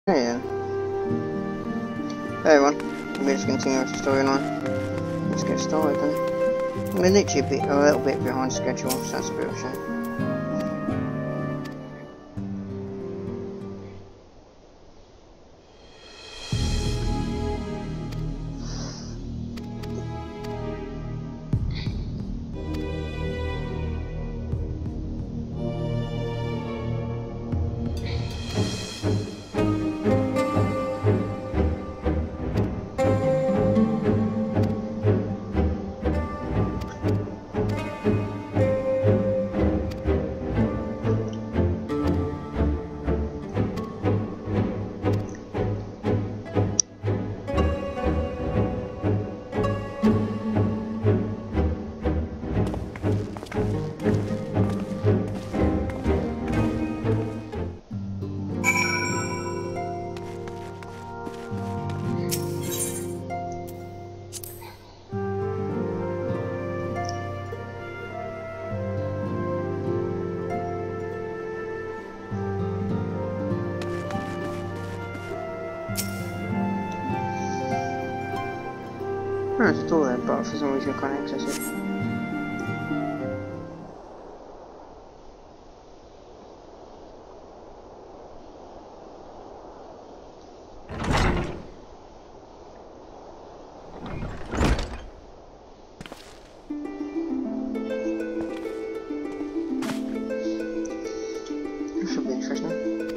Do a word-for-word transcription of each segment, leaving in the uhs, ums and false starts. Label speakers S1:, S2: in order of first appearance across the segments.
S1: Yeah. Hey everyone, we're just continuing with the storyline. Let's get started then. We're literally a, bit, a little bit behind schedule, so that's a bit of a shame. Oh, there's a door there, but for some reason I can't access it. This should be interesting.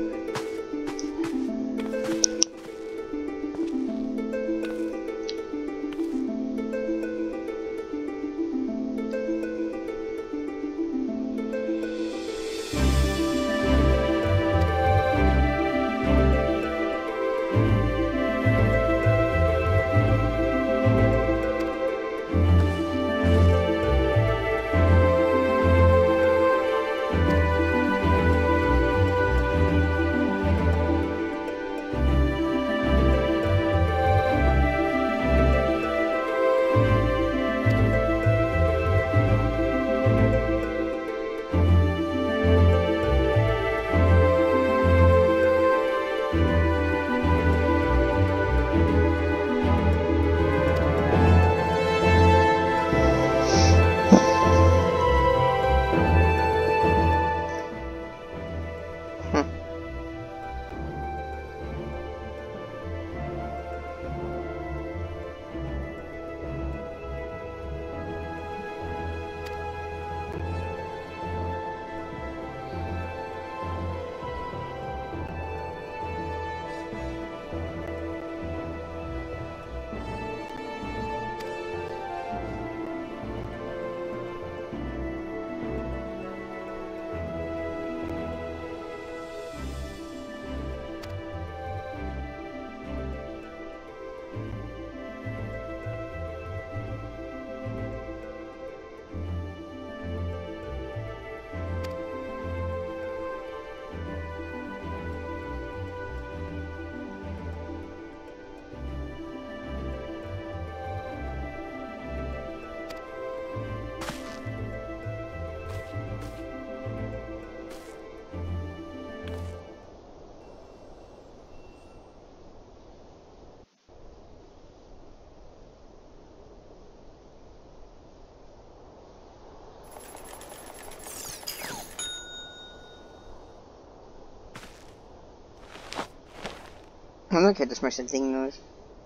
S1: I look at this most of the thing noise.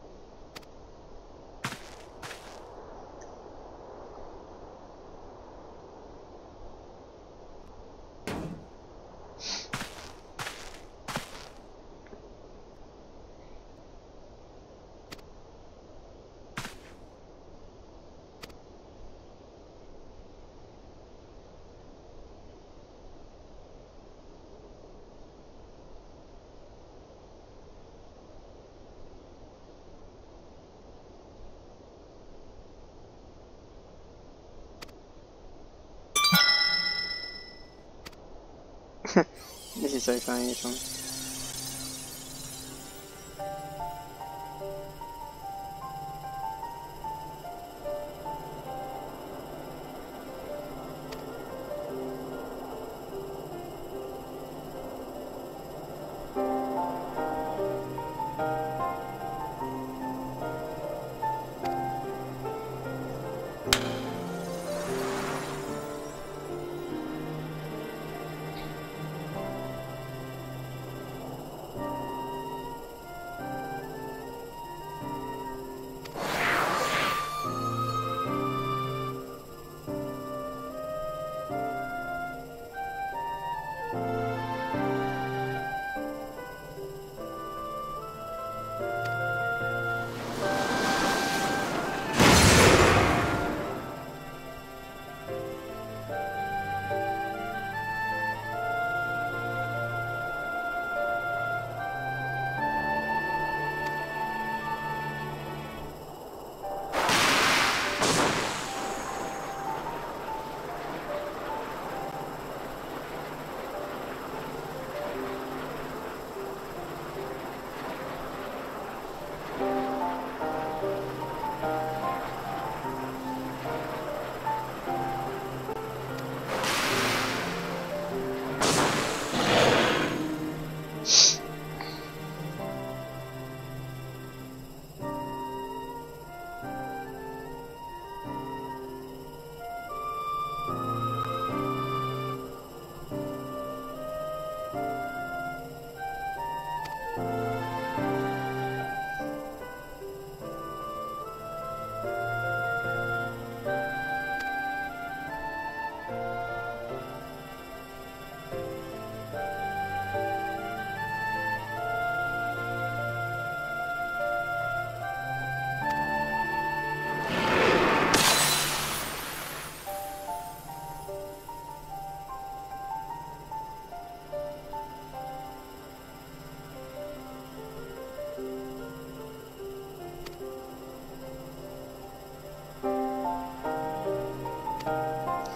S1: This is so funny, this one.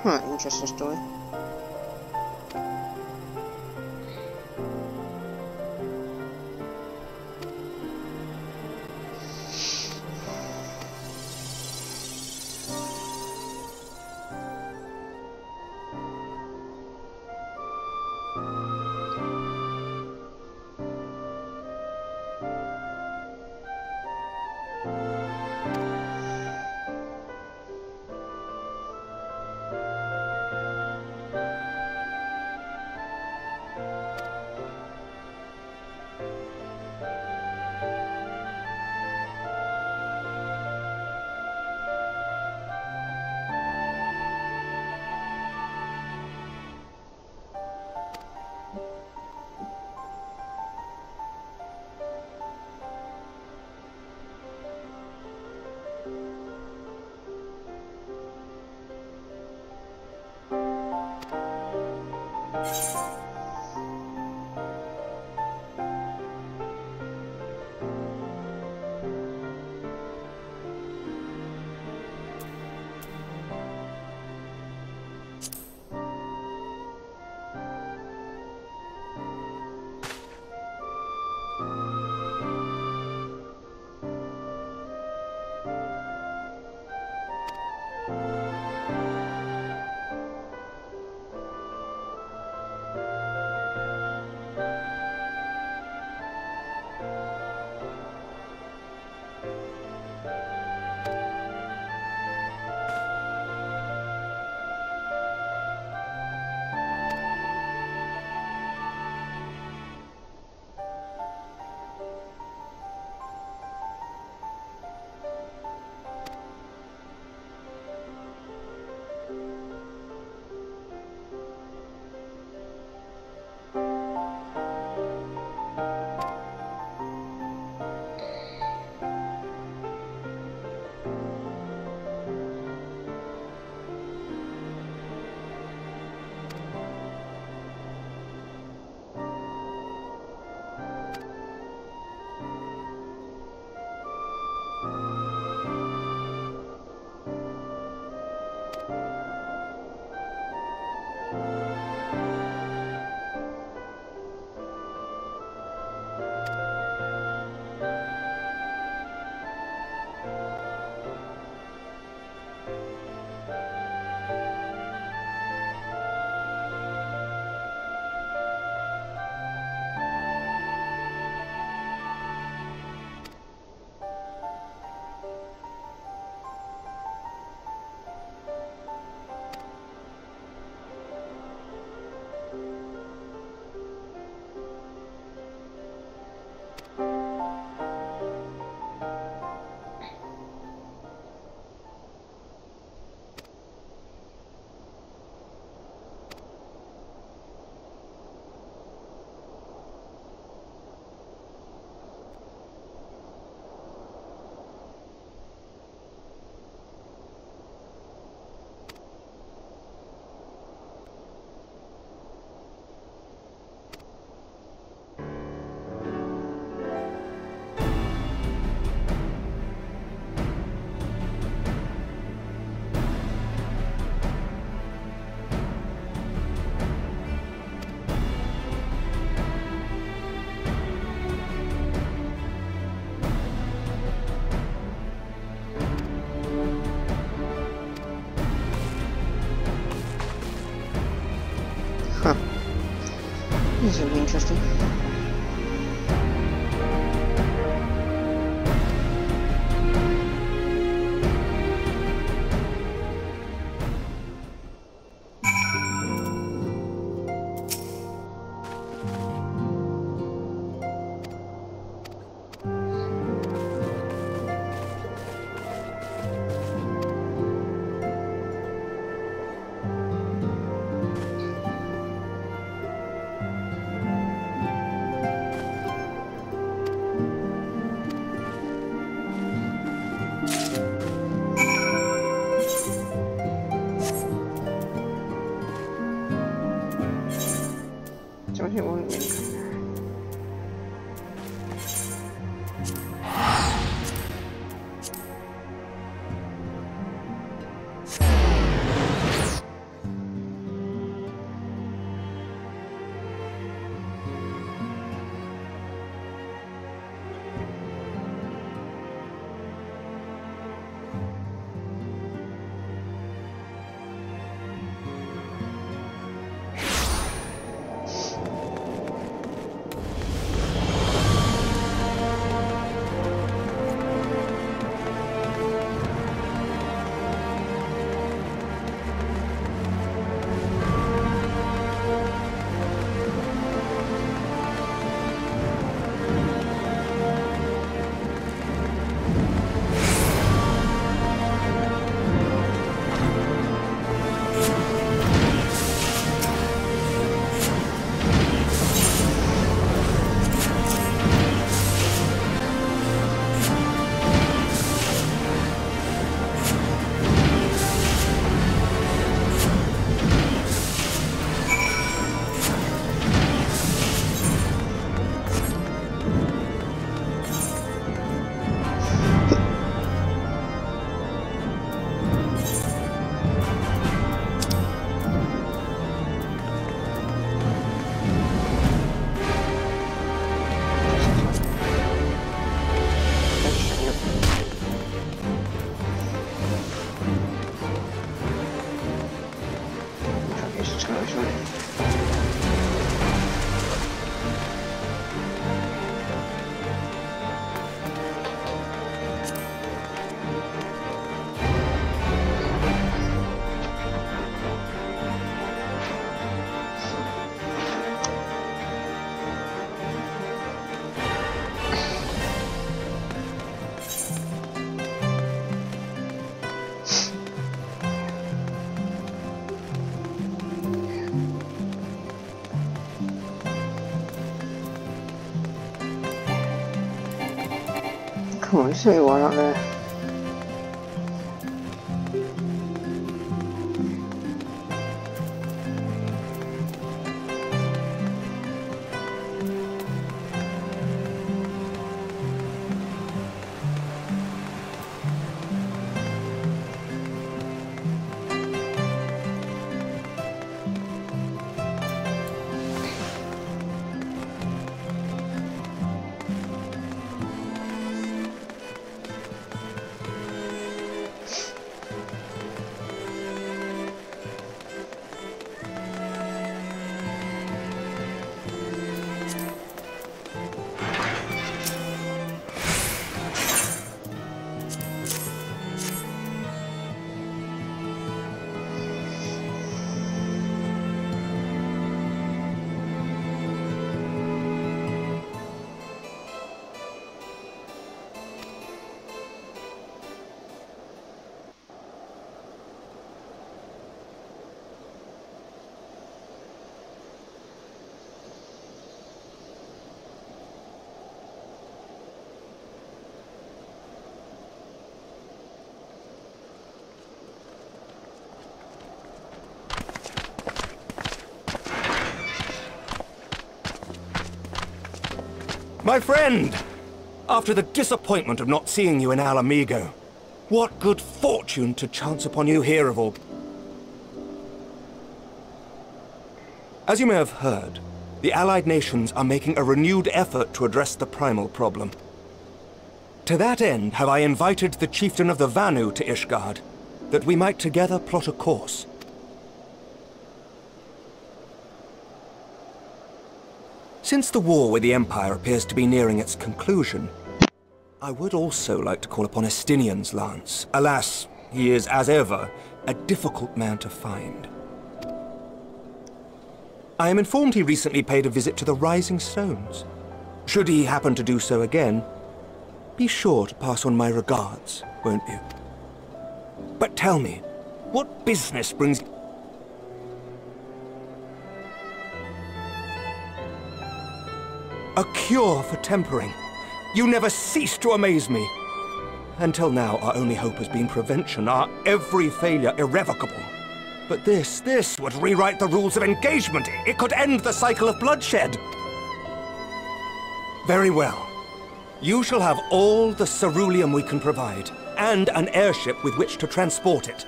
S1: Huh, interesting story.
S2: This will be interesting. So it won't really come there.
S1: Oh, I see one up there.
S3: My friend! After the disappointment of not seeing you in Ala Mhigo, what good fortune to chance upon you here of all... As you may have heard, the Allied nations are making a renewed effort to address the primal problem. To that end, have I invited the chieftain of the Vanu to Ishgard, that we might together plot a course. Since the war with the Empire appears to be nearing its conclusion, I would also like to call upon Estinian's lance. Alas, he is, as ever, a difficult man to find. I am informed he recently paid a visit to the Rising Stones. Should he happen to do so again, be sure to pass on my regards, won't you? But tell me, what business brings... A cure for tempering. You never cease to amaze me. Until now, our only hope has been prevention, our every failure irrevocable. But this, this would rewrite the rules of engagement. It could end the cycle of bloodshed. Very well. You shall have all the ceruleum we can provide, and an airship with which to transport it.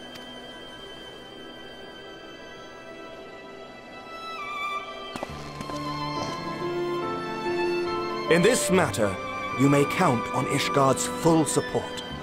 S3: In this matter, you may count on Ishgard's full support.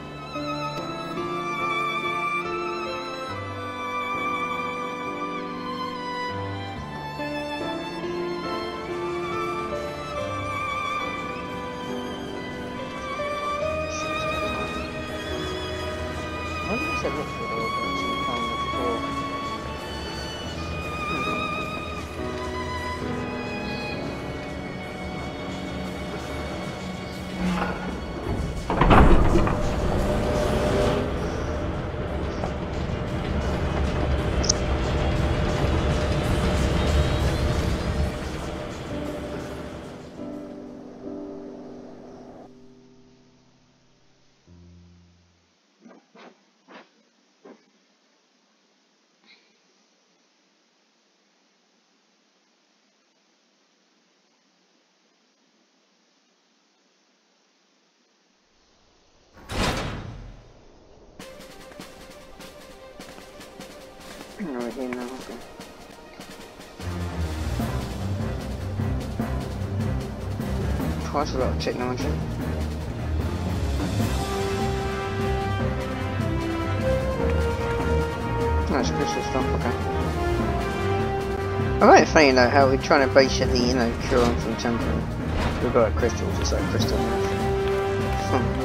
S1: Right here now, okay. Quite a lot of technology. Nice crystal stuff, okay. I like funny though how we're trying to basically, you know, cure them from tempering. We've got like crystals, it's like crystal knife. Fun.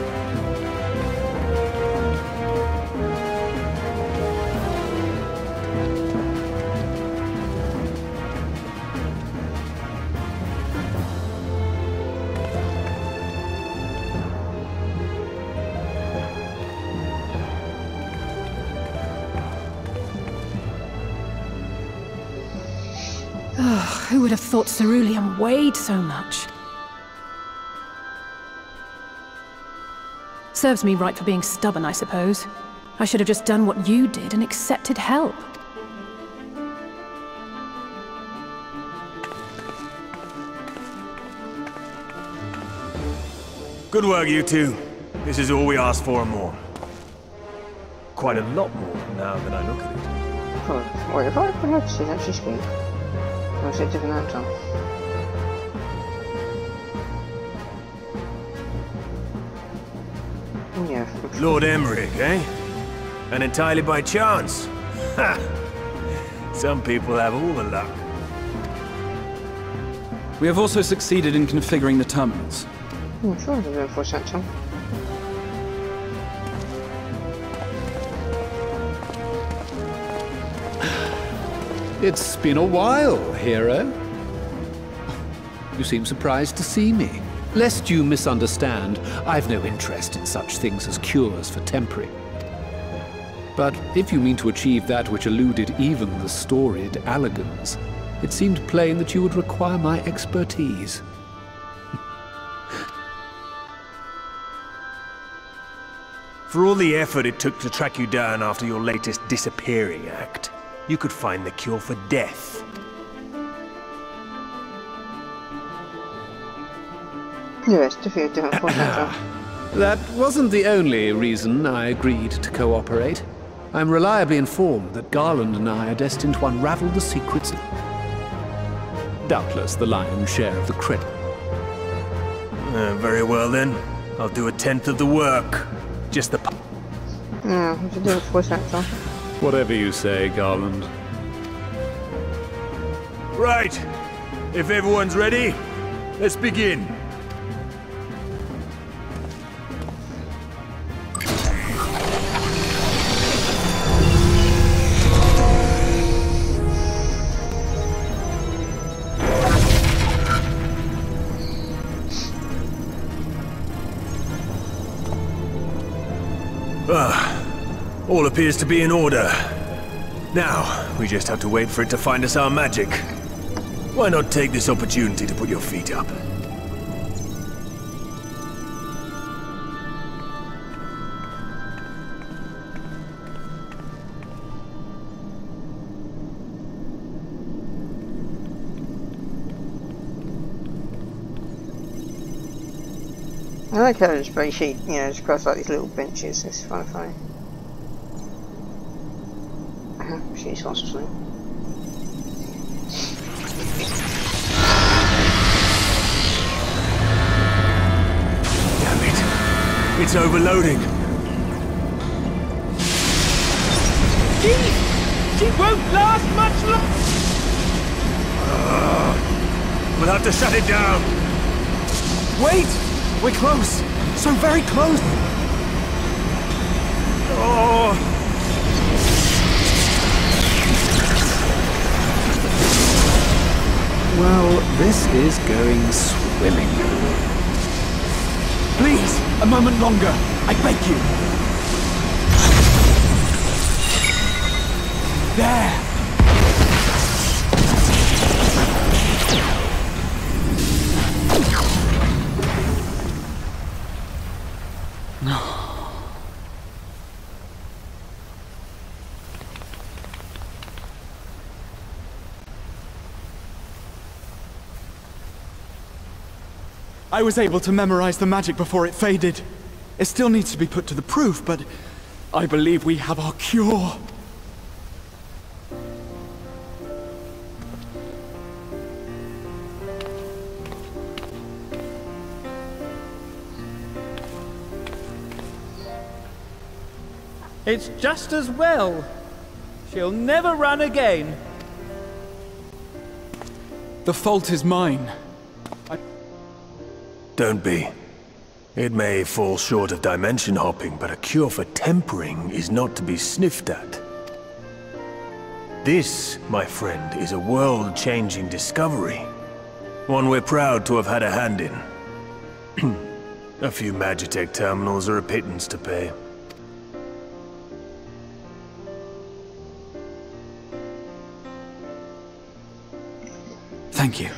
S2: Who would have thought ceruleum weighed so much?
S4: Serves me right for being stubborn, I suppose. I should have just done what you did and accepted help.
S5: Good work, you two. This is all we asked for and more. Quite a lot more now that I look at it.
S1: Oh, wait, if I pronounce it, actually speak. Or is it different that time? Yeah.
S5: Lord Emmerich, eh? And entirely by chance. Ha! Some people have all the luck.
S6: We have also succeeded in configuring the terminals.
S1: I'm sure I did it for that time.
S7: It's been a while, hero. You seem surprised to see me. Lest you misunderstand, I've no interest in such things as cures for tempering. But if you mean to achieve that which eluded even the storied Allagans, it seemed plain that you would require my expertise.
S5: For all the effort it took to track you down after your latest disappearing act, you could find the cure for death.
S1: Yes, defeat different for that time.
S7: That wasn't the only reason I agreed to cooperate. I'm reliably informed that Garland and I are destined to unravel the secrets. Doubtless the lion's share of the credit.
S5: Uh, very well then. I'll do a tenth of the work. Just the...
S1: Yeah, we should do it for that time.
S7: Whatever you say, Garland.
S5: Right. If everyone's ready, let's begin. Ah, all appears to be in order. Now, we just have to wait for it to find us our magic. Why not take this opportunity to put your feet up?
S1: I like how it's very sheet, you know, it's across like these little benches. It's kind of funny. Uh huh. She's lost something.
S5: Damn it! It's overloading.
S8: She, she won't last much longer.
S5: Uh, we'll have to shut it down.
S3: Wait! We're close! So very close!
S5: Oh!
S7: Well, this is going swimmingly.
S3: Please, a moment longer. I beg you. There! I was able to memorize the magic before it faded. It still needs to be put to the proof, but I believe we have our cure.
S8: It's just as well. She'll never run again.
S3: The fault is mine.
S5: Don't be. It may fall short of dimension hopping, but a cure for tempering is not to be sniffed at. This, my friend, is a world-changing discovery. One we're proud to have had a hand in. A few Magitech terminals are a pittance to pay.
S3: Thank you.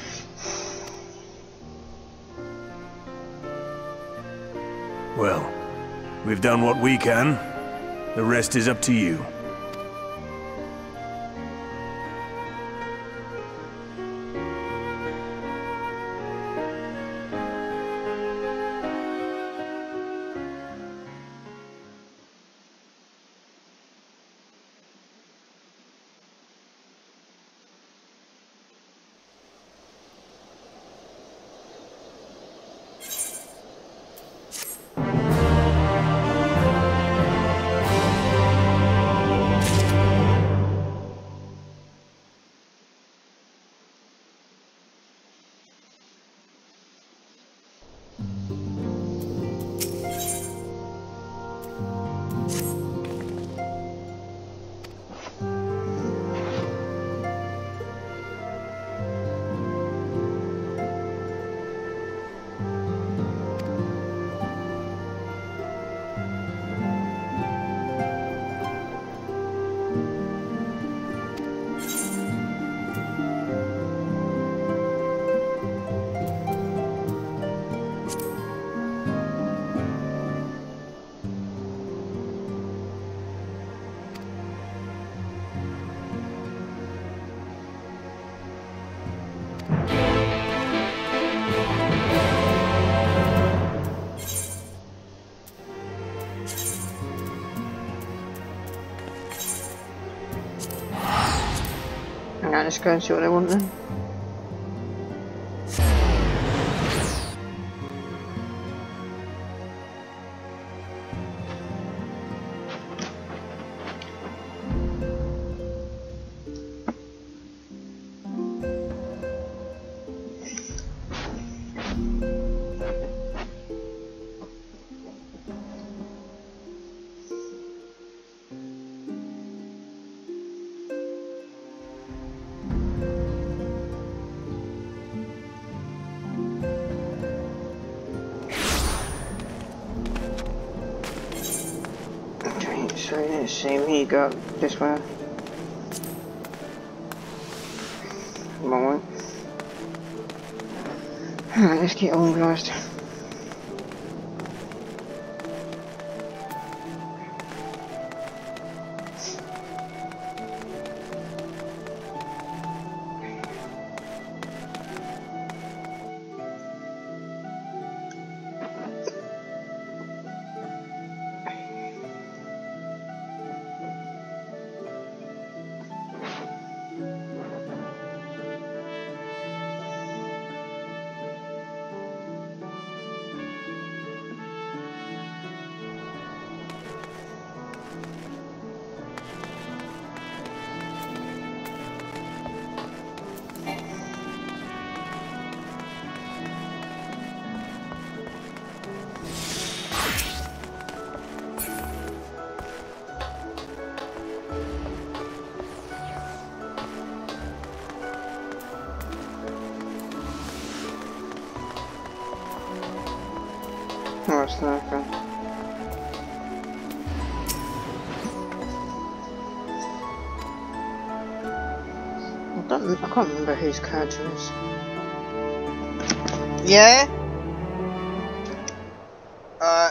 S5: Well, We've done what we can. The rest is up to you.
S1: Alright, let's go and see what they want then. So let's see, we got this one. Wrong one. Alright, let's get organised. Oh, it's not okay. I don't. I can't remember whose character is. Yeah. Uh.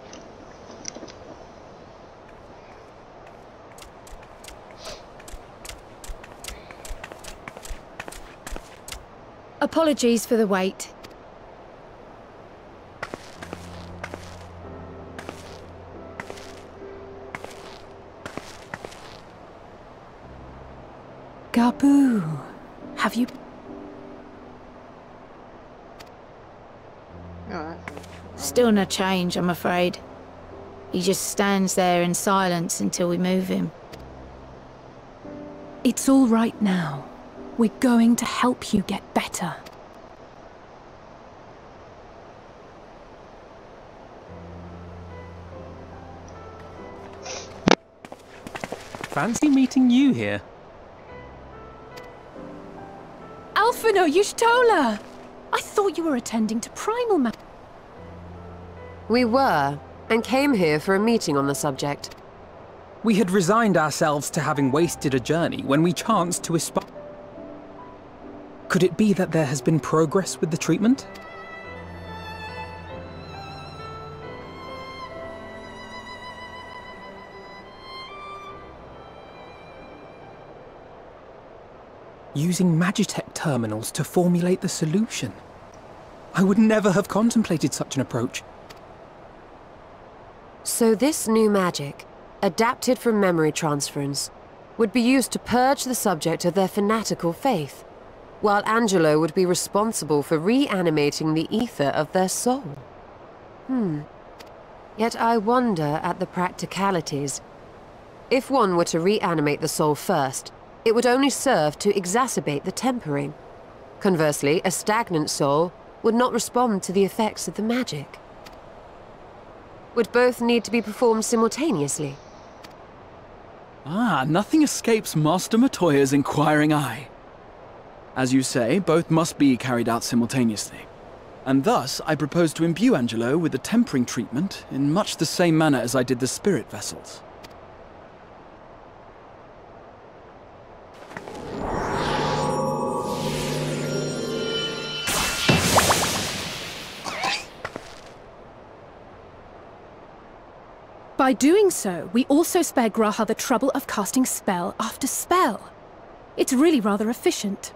S9: Apologies for the wait.
S4: Gabu, have you...
S1: Alright.
S9: Still no change, I'm afraid. He just stands there in silence until we move him.
S4: It's all right now. We're going to help you get better.
S6: Fancy meeting you here.
S4: Alphino Y'shtola! I thought you were attending to Primal Ma-
S2: We were, and came here for a meeting on the subject.
S6: We had resigned ourselves to having wasted a journey when we chanced to espy. Could it be that there has been progress with the treatment? using Magitech terminals to formulate the solution. I would never have contemplated such an approach.
S2: So this new magic, adapted from memory transference, would be used to purge the subject of their fanatical faith, while Angelo would be responsible for reanimating the ether of their soul. Hmm. Yet I wonder at the practicalities. If one were to reanimate the soul first, it would only serve to exacerbate the tempering. Conversely, a stagnant soul would not respond to the effects of the magic. Would both need to be performed simultaneously?
S10: Ah, nothing escapes Master Matoya's inquiring eye. As you say, both must be carried out simultaneously. And thus, I propose to imbue Angelo with the tempering treatment in much the same manner as I did the spirit vessels.
S4: By doing so, we also spare G'raha the trouble of casting spell after spell. It's really rather efficient.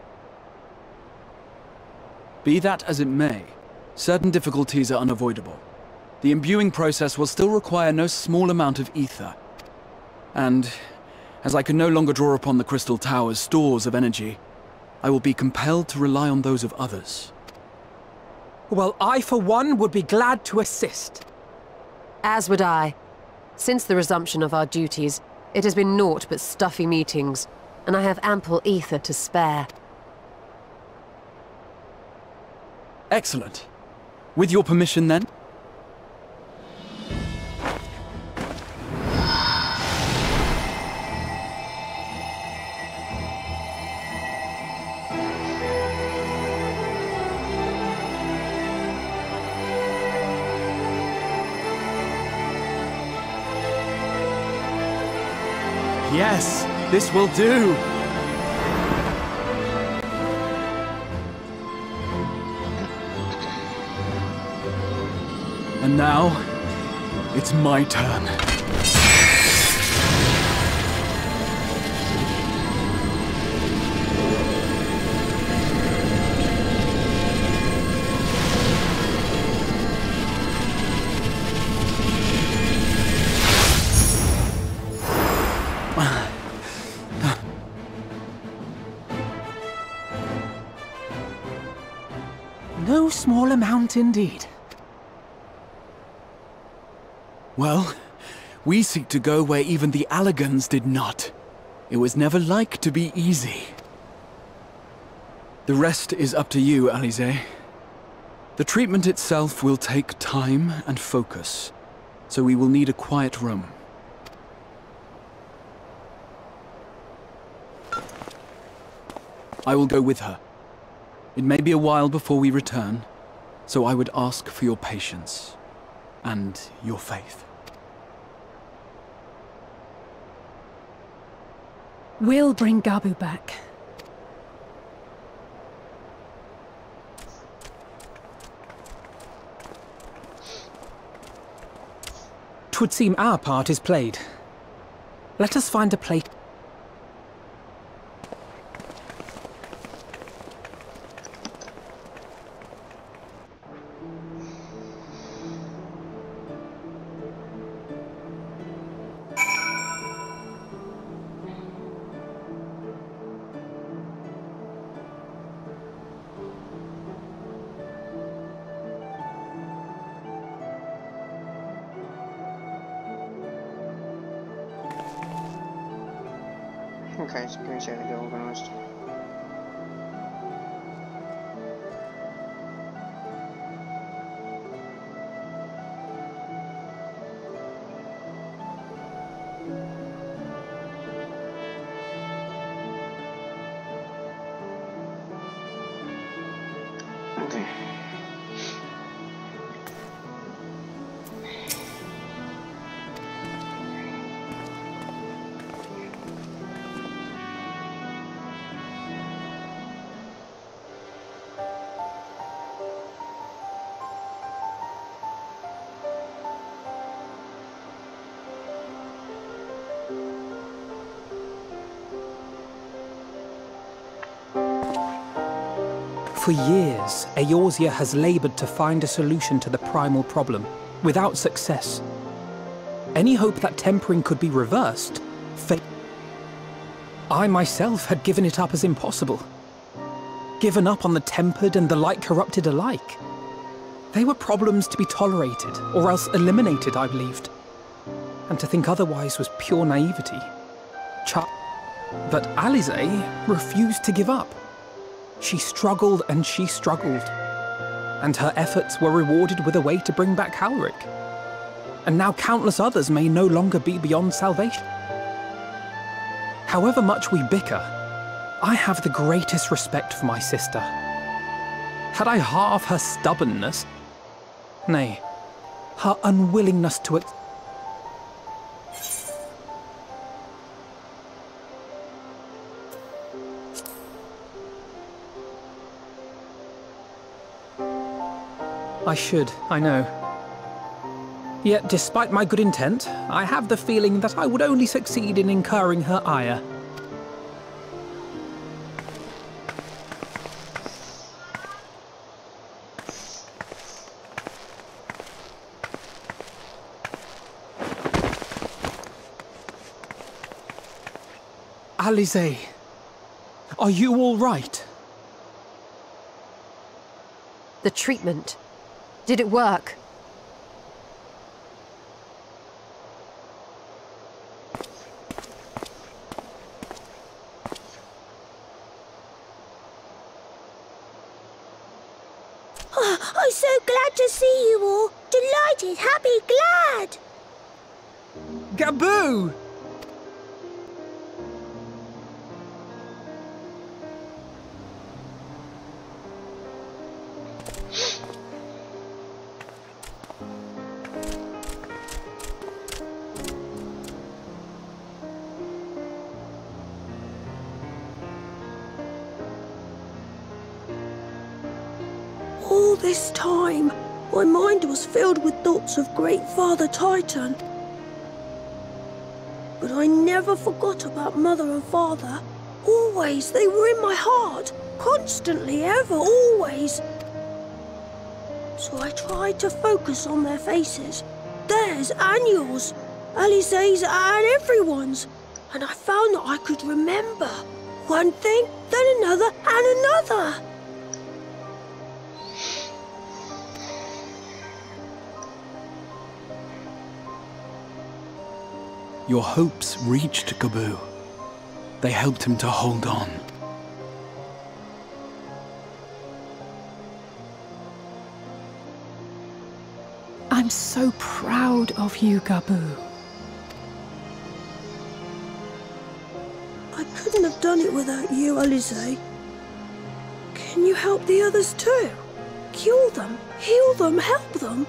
S10: Be that as it may, certain difficulties are unavoidable. The imbuing process will still require no small amount of ether. And, as I can no longer draw upon the Crystal Tower's stores of energy, I will be compelled to rely on those of others.
S6: Well, I for one would be glad to assist.
S2: As would I. Since the resumption of our duties, it has been naught but stuffy meetings, and I have ample ether to spare.
S10: Excellent. With your permission, then? Yes, this will do. And now, it's my turn.
S6: No small amount indeed.
S10: Well, we seek to go where even the Allagans did not. It was never like to be easy. The rest is up to you, Alisaie. The treatment itself will take time and focus, so we will need a quiet room. I will go with her. It may be a while before we return, so I would ask for your patience and your faith.
S4: We'll bring Gabu back.
S6: Twould seem our part is played. Let us find a place.
S1: Okay, so can we say they get organised? Okay.
S6: For years, Eorzea has labored to find a solution to the primal problem, without success. Any hope that tempering could be reversed failed. I myself had given it up as impossible. Given up on the tempered and the light-corrupted alike. They were problems to be tolerated, or else eliminated, I believed. And to think otherwise was pure naivety. Ch- but Alisaie refused to give up. She struggled and she struggled. And her efforts were rewarded with a way to bring back Halric. And now countless others may no longer be beyond salvation. However much we bicker, I have the greatest respect for my sister. Had I half her stubbornness, nay, her unwillingness to accept. I should, I know. Yet, despite my good intent, I have the feeling that I would only succeed in incurring her ire. Alisaie, are you all right?
S2: The treatment. Did it work?
S11: Oh, I'm so glad to see you all. Delighted, happy, glad.
S6: Gaboo!
S11: All this time, my mind was filled with thoughts of Great Father Titan. But I never forgot about Mother and Father. Always, they were in my heart. Constantly, ever, always. So I tried to focus on their faces. Theirs and yours. Alisaie's and everyone's. And I found that I could remember. One thing, then another, and another.
S10: Your hopes reached Gaboo. They helped him to hold on.
S4: I'm so proud of you, Gaboo.
S11: I couldn't have done it without you, Alisaie. Can you help the others too? Cure them, heal them, help them?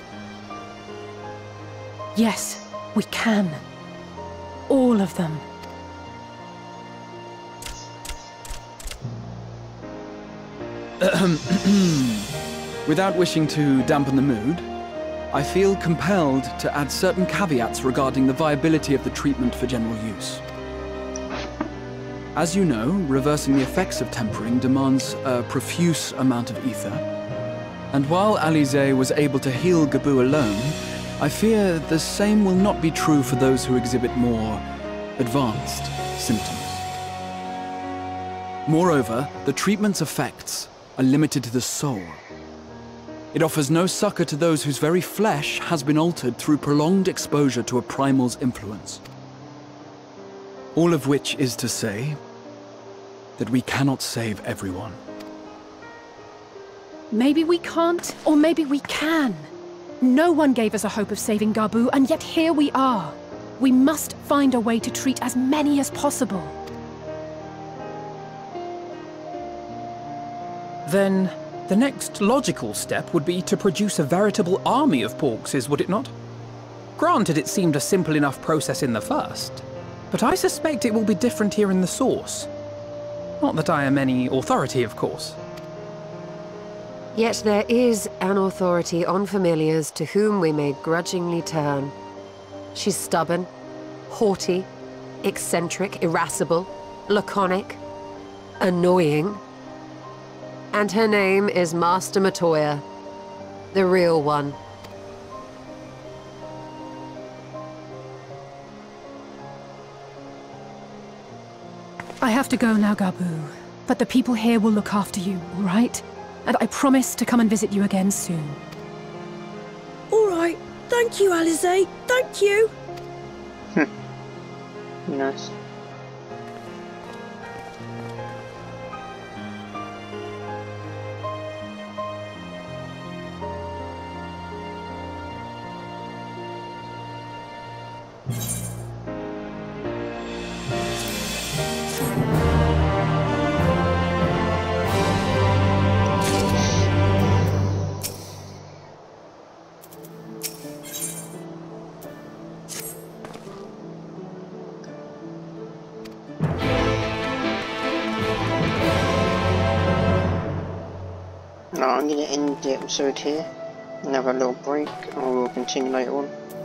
S4: Yes, we can. All of them.
S10: Without wishing to dampen the mood, I feel compelled to add certain caveats regarding the viability of the treatment for general use. As you know, reversing the effects of tempering demands a profuse amount of ether. And while Alisaie was able to heal Gaboo alone, I fear the same will not be true for those who exhibit more advanced symptoms. Moreover, the treatment's effects are limited to the soul. It offers no succor to those whose very flesh has been altered through prolonged exposure to a primal's influence. All of which is to say that we cannot save everyone.
S4: Maybe we can't, or maybe we can. No one gave us a hope of saving Gaboo, and yet here we are. We must find a way to treat as many as possible.
S6: Then, the next logical step would be to produce a veritable army of Porkses, would it not? Granted, it seemed a simple enough process in the first, but I suspect it will be different here in the source. Not that I am any authority, of course.
S2: Yet there is an authority on familiars to whom we may grudgingly turn. She's stubborn, haughty, eccentric, irascible, laconic, annoying. And her name is Master Matoya. The real one.
S4: I have to go now, Gabu. But the people here will look after you, all right? And I promise to come and visit you again soon.
S11: All right. Thank you, Alisaie. Thank you.
S1: Nice. No, I'm going to end the episode here and have a little break, and we'll continue later on.